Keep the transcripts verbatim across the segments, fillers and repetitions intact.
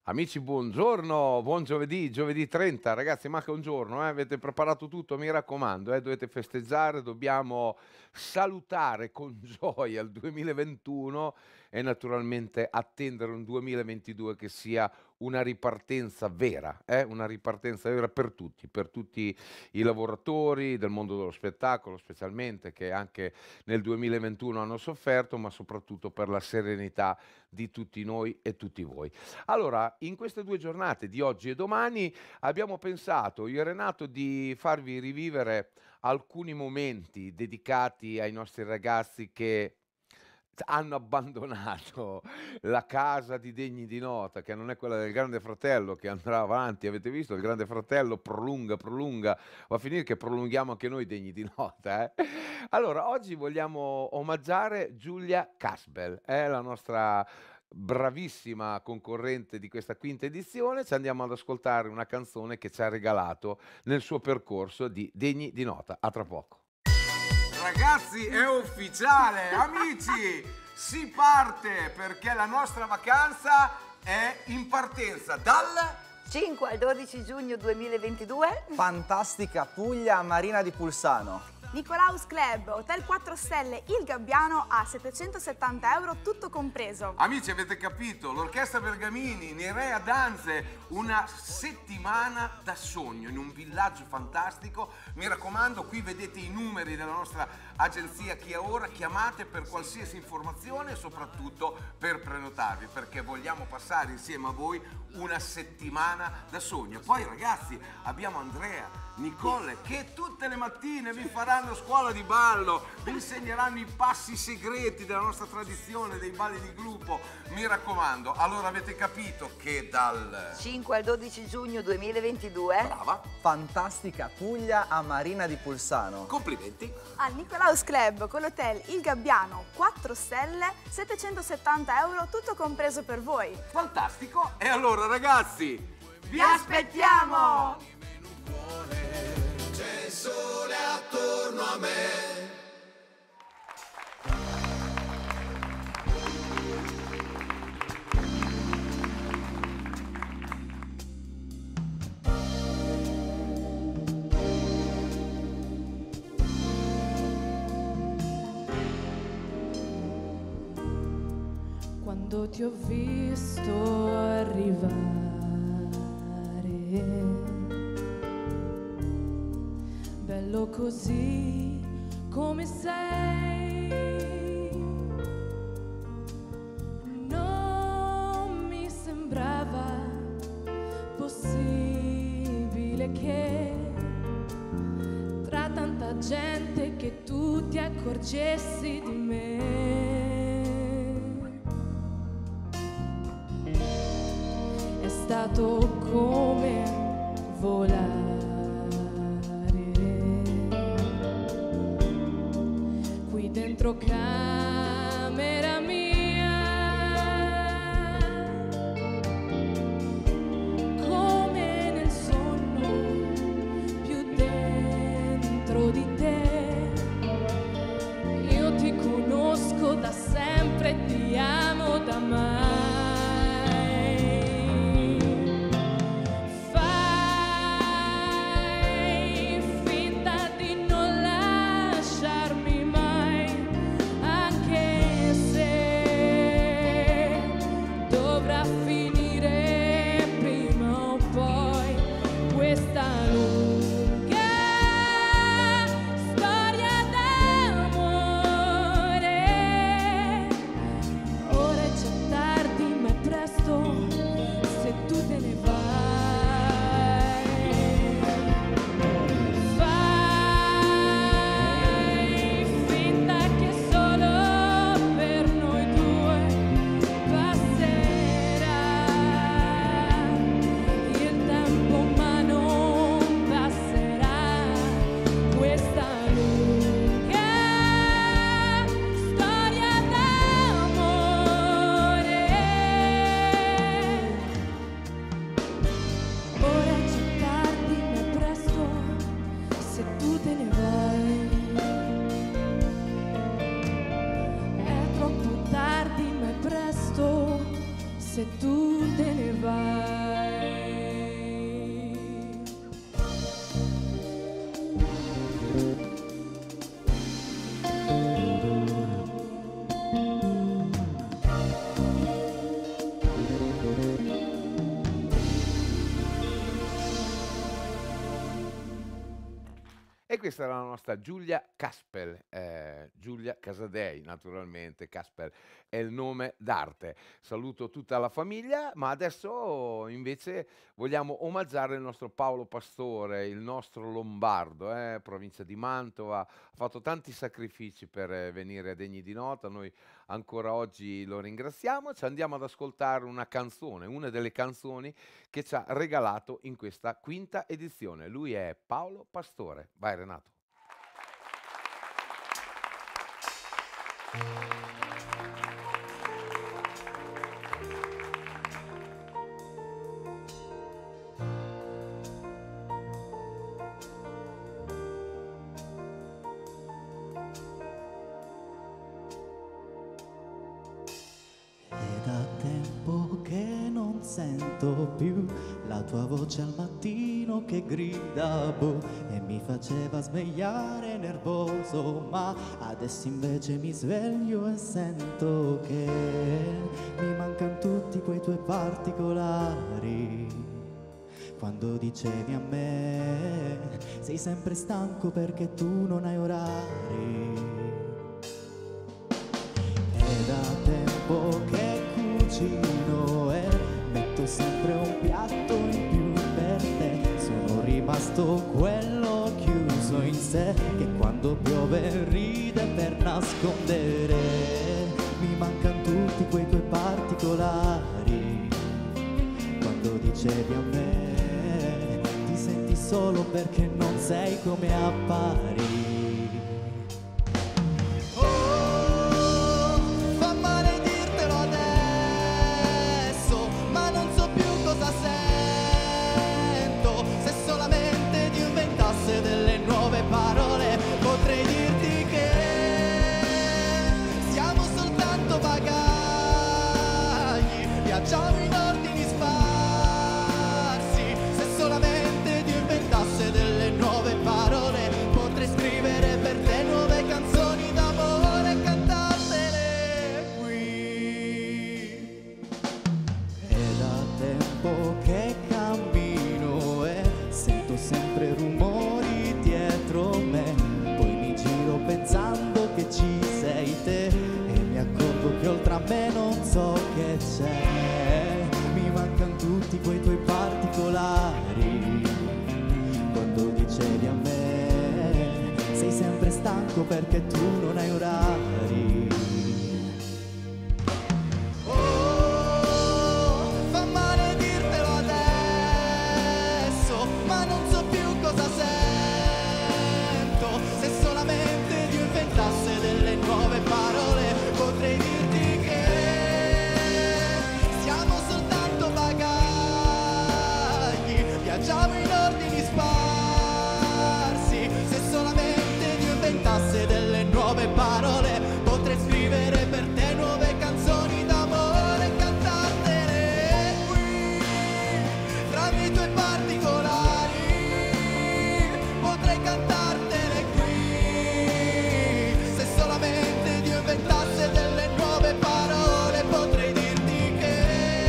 Amici, buongiorno, buon giovedì, giovedì trenta, ragazzi, manca un giorno, eh, avete preparato tutto, mi raccomando, eh, dovete festeggiare, dobbiamo salutare con gioia il duemilaventuno e naturalmente attendere un duemilaventidue che sia una ripartenza vera, eh, una ripartenza vera per tutti, per tutti i lavoratori del mondo dello spettacolo specialmente, che anche nel duemilaventuno hanno sofferto, ma soprattutto per la serenità di tutti noi e tutti voi. Allora, in queste due giornate di oggi e domani abbiamo pensato, io e Renato, di farvi rivivere alcuni momenti dedicati ai nostri ragazzi che hanno abbandonato la casa di degni di nota, che non è quella del Grande Fratello che andrà avanti. Avete visto? Il Grande Fratello prolunga, prolunga, va a finire che prolunghiamo anche noi degni di nota, eh? Allora, oggi vogliamo omaggiare Giulia Casbel, è la nostra bravissima concorrente di questa quinta edizione. Ci andiamo ad ascoltare una canzone che ci ha regalato nel suo percorso di Degni di Nota. A tra poco. Ragazzi, è ufficiale, amici, si parte perché la nostra vacanza è in partenza dal cinque al dodici giugno duemilaventidue. Fantastica Puglia, Marina di Pulsano. Nicolaus Club, Hotel quattro Stelle Il Gabbiano a settecentosettanta euro tutto compreso. Amici, avete capito, l'Orchestra Bergamini, Nerea Danze, una settimana da sogno in un villaggio fantastico. Mi raccomando, qui vedete i numeri della nostra agenzia Chi è Ora, chiamate per qualsiasi informazione e soprattutto per prenotarvi, perché vogliamo passare insieme a voi una settimana da sogno. Poi ragazzi, abbiamo Andrea, Nicole, che tutte le mattine vi faranno scuola di ballo, vi insegneranno i passi segreti della nostra tradizione, dei balli di gruppo. Mi raccomando, allora avete capito che dal cinque al dodici giugno duemilaventidue. Brava, Fantastica Puglia a Marina di Pulsano. complimenti. Al Nicolaus Club con l'Hotel Il Gabbiano quattro Stelle, settecentosettanta euro tutto compreso per voi. Fantastico. E allora ragazzi, Vi aspettiamo! C'è il sole attorno a me. Quando ti ho visto arrivare, bello così come sei, non mi sembrava possibile che tra tanta gente che tu ti accorgessi di me. È stato come volare qui dentro camera mia, come nel sonno più dentro di te. Io ti conosco da sempre e ti amo da mai. E questa era la nostra Giulia Caspel, eh, Giulia Casadei naturalmente, Caspel è il nome d'arte. Saluto tutta la famiglia, ma adesso invece vogliamo omaggiare il nostro Paolo Pastore, il nostro lombardo, eh, provincia di Mantova, ha fatto tanti sacrifici per eh, venire a Degni di Nota, noi ancora oggi lo ringraziamo, ci andiamo ad ascoltare una canzone, una delle canzoni che ci ha regalato in questa quinta edizione. Lui è Paolo Pastore. Vai Renato. Sento più la tua voce al mattino che grida boh, e mi faceva svegliare nervoso, ma adesso invece mi sveglio e sento che mi mancano tutti quei tuoi particolari. Quando dicevi a me sei sempre stanco perché tu non hai orari. È da tempo che cucino e metto sempre un piatto in più per te. Sono rimasto quello chiuso in sé che quando piove ride per nascondere. Mi mancano tutti quei tuoi particolari. Quando dicevi a me ti senti solo perché non sei come appari. Viaggiamo in ordini sparsi. Se solamente Dio inventasse delle nuove parole, potrei scrivere per te nuove canzoni d'amore e cantartele qui. È da tempo che cammino e sento sempre rumori dietro me. Poi mi giro pensando che ci sei te e mi accorgo che oltre a me non so che c'è. Mi mancano tutti quei tuoi particolari. Quando dicevi a me sei sempre stanco perché tu non hai orari. Oh, fa male dirtelo adesso, ma non so più cosa sento. Se solamente Dio inventasse delle nuove parole, potrei dirti che siamo soltanto bagagli, viaggiamo in ordini sparsi. Se solamente Dio inventasse delle nuove parole, potrei scrivere per te nuove canzoni d'amore e cantartele qui. Tra i tuoi particolari potrei cantartele qui. Se solamente Dio inventasse delle nuove parole, potrei dirti che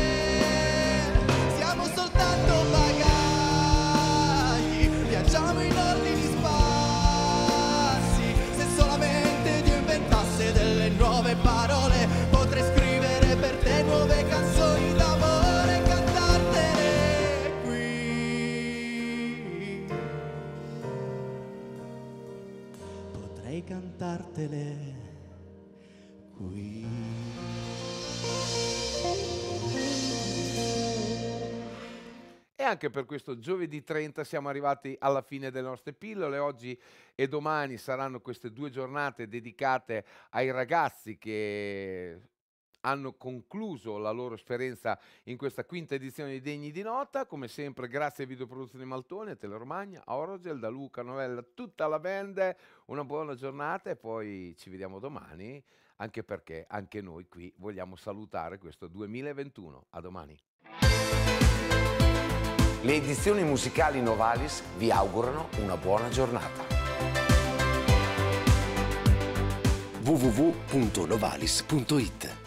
siamo soltanto bagagli, viaggiamo in ordini sparsi. Se solamente Dio inventasse delle nuove parole, potrei scrivere per te nuove canzoni d'amore e cantartele qui. Potrei cantartele qui. E anche per questo giovedì trenta siamo arrivati alla fine delle nostre pillole. Oggi e domani saranno queste due giornate dedicate ai ragazzi che hanno concluso la loro esperienza in questa quinta edizione di Degni di Nota. Come sempre grazie a Videoproduzioni Maltone, a Teleromagna, a Orogel, da Luca, Novella, tutta la band. Una buona giornata e poi ci vediamo domani, anche perché anche noi qui vogliamo salutare questo duemilaventuno. A domani. Le edizioni musicali Novalis vi augurano una buona giornata. w w w punto novalis punto it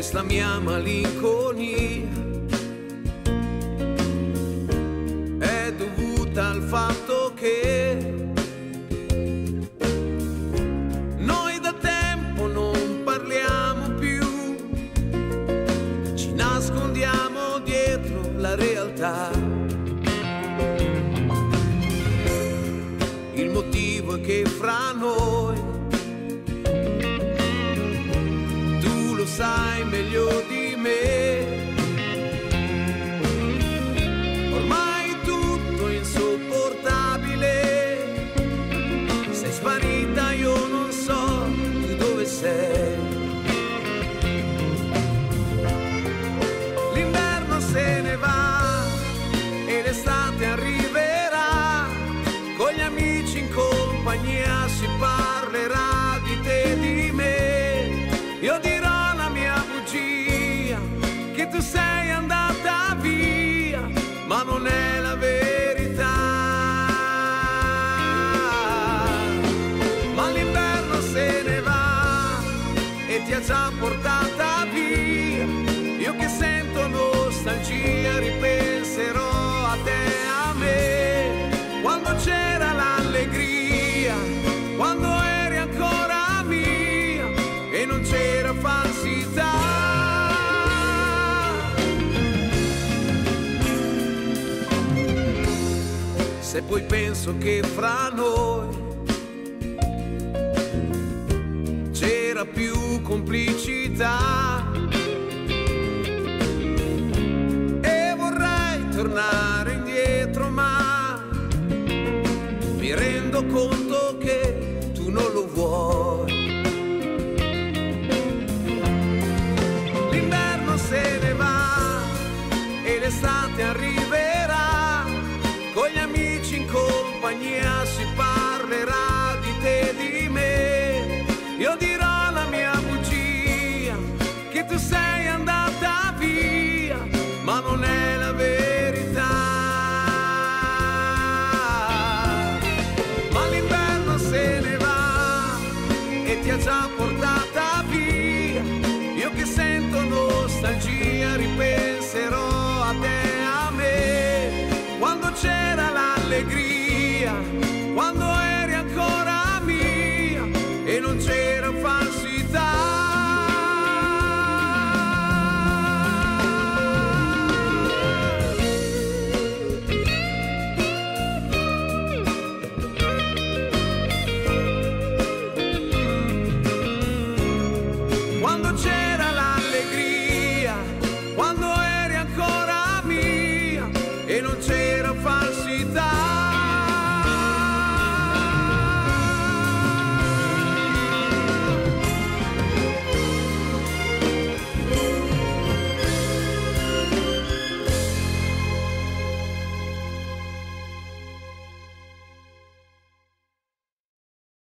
questa mia malinconia è dovuta al fatto che noi da tempo non parliamo più, ci nascondiamo dietro la realtà. Il motivo è che fra noi, tu lo sai meglio di me, ormai tutto è insopportabile, sei sparita, io non so tu dove sei. L'inverno se ne va e l'estate arriverà, con gli amici in compagnia si parlerà di te e di me. Io dirò la mia bugia, che tu sei andata via, ma non è la verità. Ma l'inverno se ne va e ti ha già portata via. Io che sento nostalgia ripenserò a te e a me, quando c'era l'allegria, quando eri ancora mia e non c'era falsità. Se poi penso che fra noi c'era più complicità e vorrei tornare indietro, ma mi rendo conto